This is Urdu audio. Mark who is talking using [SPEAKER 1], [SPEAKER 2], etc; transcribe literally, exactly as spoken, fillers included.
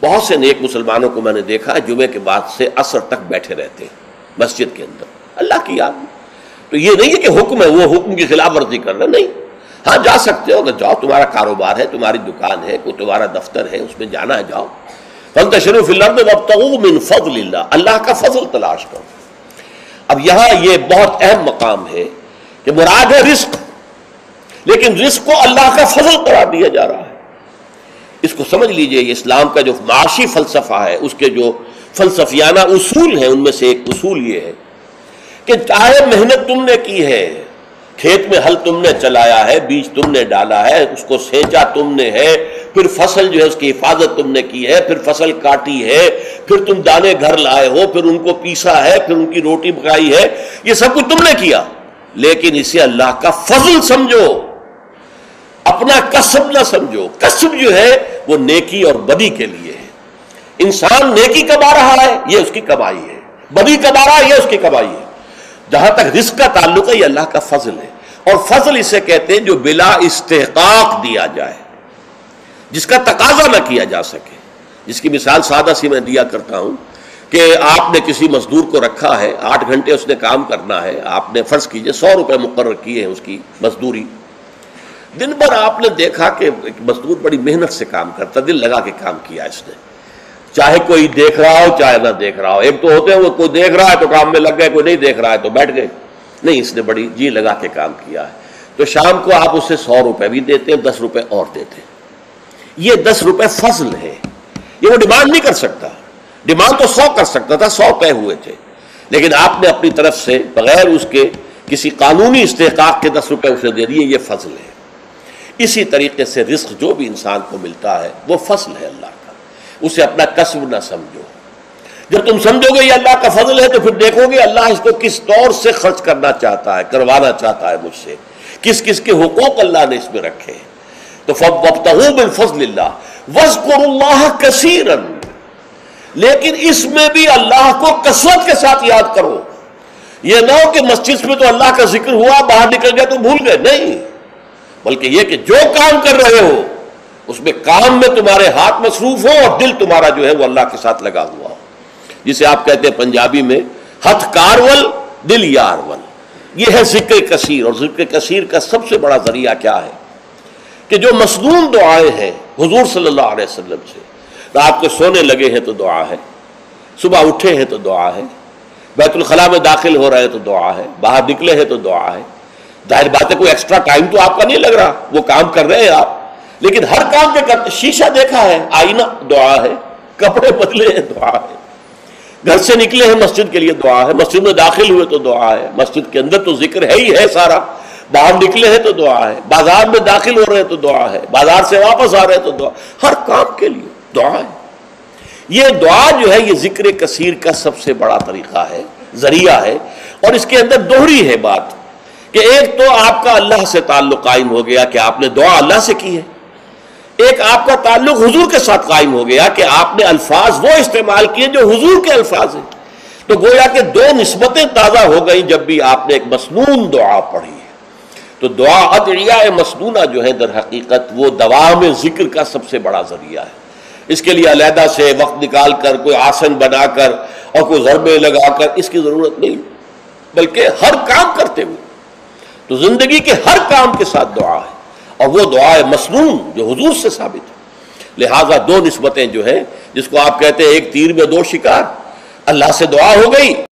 [SPEAKER 1] بہت سے نیک مسلمانوں کو میں نے دیکھا جمعے کے بعد سے عصر تک بیٹھے رہتے ہیں مسجد کے اندر اللہ کی یاد میں. تو یہ نہیں ہے کہ حکم ہے وہ حکم کی خلاف ورزی کر رہا، نہیں. ہاں جا سکتے ہو، اگر جاؤ، تمہارا کاروبار ہے، تمہاری دکان ہے، کوئی تمہارا دفتر ہے، اس میں جانا ہے جاؤ. فانتشروا فی الارض وابتغوا من فضل اللہ، اللہ کا فضل تلاش کرو. اب یہاں یہ بہت اہم مقام ہے کہ مراد ہے رزق، لیکن رزق کو اللہ کا فضل قرار دیا جا رہا ہے. اس کو سمجھ لیجئے، یہ اسلام کا جو معاشی فلسفہ ہے، اس کے جو فلسفیانہ اصول ہیں، ان میں سے ایک اصول یہ ہے کہ چاہے محنت تم نے کی ہے، کھیت میں ہل تم نے چلایا ہے، بیج تم نے ڈالا ہے، اس کو سینچا تم نے ہے، پھر فصل جو ہے اس کی حفاظت تم نے کی ہے، پھر فصل کاٹی ہے، پھر تم دانے گھر لائے ہو، پھر ان کو پیسا ہے، پھر ان کی روٹی پکائی ہے، یہ سب کچھ تم نے کیا، لیکن اسے اللہ کا فضل سمجھو، اپنا کسب نہ سمجھو. کسب جو ہے وہ نیکی اور بدی کے لیے ہے. انسان نیکی کما رہا ہے، یہ اس کی کمائی ہے، بدی کما رہا ہے، یہ اس کی کمائی ہے. جہاں تک رزق کا تعلق ہے، یہ اللہ کا فضل ہے. اور فضل اسے کہتے ہیں جو بلا استحقاق دیا جائے، جس کا تقاضا نہ کیا جا سکے. جس کی مثال سادہ سی میں دیا کرتا ہوں کہ آپ نے کسی مزدور کو رکھا ہے، آٹھ گھنٹے اس نے کام کرنا ہے، آپ نے فرض کیجئے سو روپے مقرر کیے ہیں اس کی مزدوری. دن بھر آپ نے دیکھا کہ ایک مزدور بڑی محنت سے کام کرتا، دل لگا کے کام کیا اس نے، چاہے کوئی دیکھ رہا ہو چاہے نہ دیکھ رہا ہو. ایک تو ہوتے ہیں وہ کوئی دیکھ رہا ہے تو کام میں لگ گئے، کوئی نہیں دیکھ رہا ہے تو بیٹھ گئے. نہیں، اس نے بڑی جی لگا کے کام کیا ہے. تو شام کو آپ اسے سو روپے بھی دیتے ہیں، دس روپے اور دیتے ہیں. یہ دس روپے فضل ہے، یہ وہ ڈیمانڈ نہیں کر سکتا. ڈیمانڈ تو سو کر سکتا تھا، سو طے ہوئے تھے، لیکن آپ نے اپنی طرف سے بغیر اس کے کسی قانونی استحقاق کے دس روپے اسے دے دیے، یہ فضل ہے. اسی طریقے سے رزق جو بھی انسان کو ملتا ہے وہ فضل ہے اللہ کا، اسے اپنا کسب نہ سمجھو. جب تم سمجھو گے یہ اللہ کا فضل ہے تو پھر دیکھو گے اللہ اس کو کس طور سے خرچ کرنا چاہتا ہے، کروانا چاہتا ہے مجھ سے، کس کس کے حقوق اللہ نے اس میں رکھے. تو فَوَابْتَغُوا مِن فَضْلِ اللَّهِ وَاذْكُرُوا اللَّهَ كَثِيرًا، لیکن اس میں بھی اللہ کو کثرت کے ساتھ یاد کرو. یہ نہ ہو کہ مسجد میں تو اللہ کا ذکر ہوا، باہر نکل گیا تو بھول گئے، نہیں، بلکہ یہ کہ جو کام کر رہے ہو اس میں کام میں تمہارے ہاتھ مصروف ہو اور دل تمہارا جو ہے وہ اللہ کے ساتھ لگا ہوا ہو. جسے آپ کہتے ہیں پنجابی میں ہتھ کارول دل یارول. یہ ہے ذکر کثیر. اور ذکر کثیر کا سب سے بڑا ذریعہ کیا ہے کہ جو مسنون دعائیں ہیں حضور صلی اللہ علیہ وسلم سے، رات کو سونے لگے ہیں تو دعا ہے، صبح اٹھے ہیں تو دعا ہے، بیت الخلاء میں داخل ہو رہے ہیں تو دعا ہے، باہر نکلے ہیں تو دعا ہے. ظاہر بات ہے کوئی ایکسٹرا ٹائم تو آپ کا نہیں لگ رہا، وہ کام کر رہے ہیں آپ، لیکن ہر کام کے کرتے. شیشہ دیکھا ہے، آئینہ دعا ہے، کپڑے بدلے ہیں دعا ہے، گھر سے نکلے ہیں مسجد کے لیے دعا ہے، مسجد میں داخل ہوئے تو دعا ہے، مسجد کے اندر تو ذکر ہے ہی ہے سارا، باہر نکلے ہیں تو دعا ہے، بازار میں داخل ہو رہے ہیں تو دعا ہے، بازار سے واپس آ رہے ہیں تو دعا، ہر کام کے لیے دعا ہے. یہ دعا جو ہے یہ ذکر کثیر کا سب سے بڑا طریقہ ہے، ذریعہ ہے. اور اس کے اندر دوہری ہے بات کہ ایک تو آپ کا اللہ سے تعلق قائم ہو گیا کہ آپ نے دعا اللہ سے کی ہے، ایک آپ کا تعلق حضور کے ساتھ قائم ہو گیا کہ آپ نے الفاظ وہ استعمال کیے جو حضور کے الفاظ ہیں. تو گویا کہ دو نسبتیں تازہ ہو گئیں جب بھی آپ نے ایک مسنون دعا پڑھی ہے. تو دعا ادعیاء مسنونہ جو ہے در حقیقت وہ دوام ذکر کا سب سے بڑا ذریعہ ہے. اس کے لیے علیحدہ سے وقت نکال کر کوئی آسن بنا کر اور کوئی ضربے لگا کر اس کی ضرورت نہیں، بلکہ ہر کام کرتے ہوئے. تو زندگی کے ہر کام کے ساتھ دعا ہے، اور وہ دعا مسنون جو حضور سے ثابت ہے. لہٰذا دو نسبتیں جو ہیں، جس کو آپ کہتے ہیں ایک تیر میں دو شکار، اللہ سے دعا ہو گئی